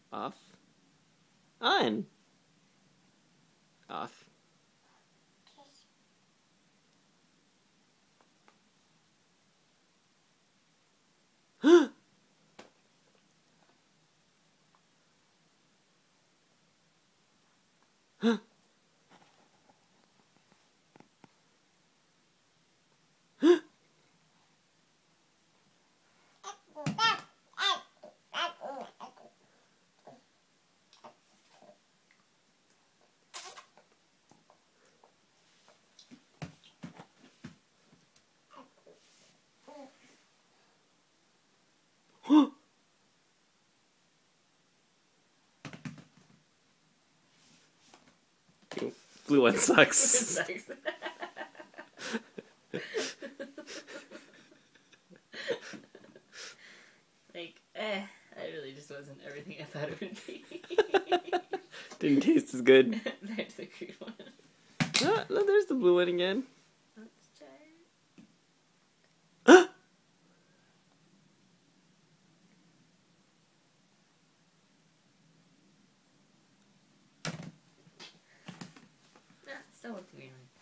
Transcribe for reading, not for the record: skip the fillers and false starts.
Off. On. Off. Blue one sucks. I really just wasn't everything I thought it would be. Didn't taste as good. There's the green one. Oh, no, there's the blue one again. Let's try it. Still with the green one.